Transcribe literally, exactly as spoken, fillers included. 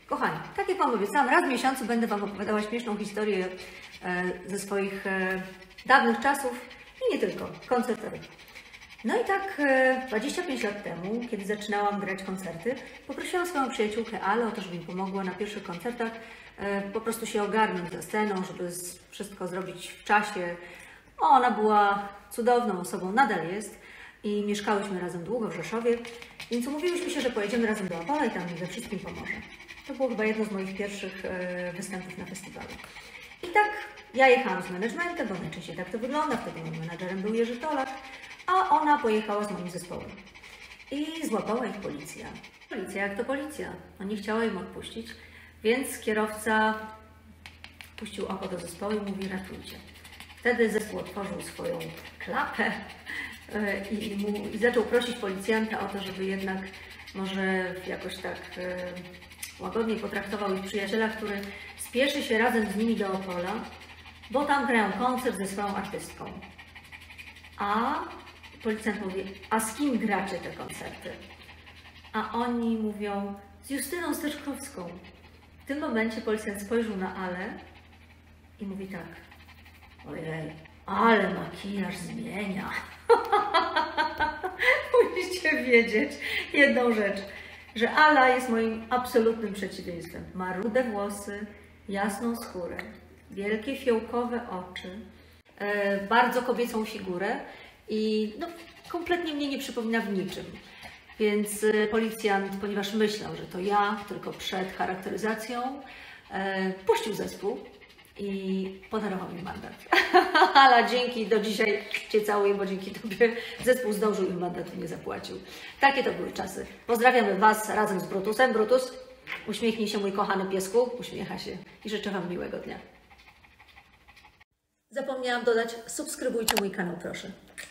Kochani, tak jak Wam obiecałam, raz w miesiącu będę Wam opowiadała śmieszną historię ze swoich dawnych czasów i nie tylko, koncertowych. No i tak dwadzieścia pięć lat temu, kiedy zaczynałam grać koncerty, poprosiłam swoją przyjaciółkę Ale o to, żeby mi pomogła na pierwszych koncertach po prostu się ogarnąć za sceną, żeby wszystko zrobić w czasie. Ona była cudowną osobą, nadal jest i mieszkałyśmy razem długo w Rzeszowie, więc umówiłyśmy się, że pojedziemy razem do Opola i tam mi we wszystkim pomoże. To było chyba jedno z moich pierwszych występów na festiwalu. I tak ja jechałam z managementem, bo najczęściej tak to wygląda, wtedy moim menadżerem był Jerzy Tolak, a ona pojechała z moim zespołem. I złapała ich policja. Policja jak to policja, no nie chciała im odpuścić, więc kierowca puścił oko do zespołu i mówi: ratujcie. Wtedy zespół otworzył swoją klapę i, mu, i zaczął prosić policjanta o to, żeby jednak może jakoś tak łagodniej potraktował ich przyjaciela, który spieszy się razem z nimi do Opola, bo tam grają koncert ze swoją artystką. A policjant mówi: a z kim gracie te koncerty? A oni mówią: z Justyną Steczkowską. W tym momencie policjant spojrzał na Ale i mówi tak: ojej, ale makijaż zmienia. Musicie wiedzieć jedną rzecz, że Ala jest moim absolutnym przeciwieństwem. Ma rude włosy, jasną skórę, wielkie fiołkowe oczy, e, bardzo kobiecą figurę i no, kompletnie mnie nie przypomina w niczym. Więc e, policjant, ponieważ myślał, że to ja, tylko przed charakteryzacją, e, puścił zespół i podarował mi mandat. Ala, dzięki, do dzisiaj Cię całuję, bo dzięki Tobie zespół zdążył im mandatu nie zapłacił. Takie to były czasy. Pozdrawiamy Was razem z Brutusem. Brutus, uśmiechnij się, mój kochany piesku, uśmiecha się i życzę Wam miłego dnia. Zapomniałam dodać, subskrybujcie mój kanał, proszę.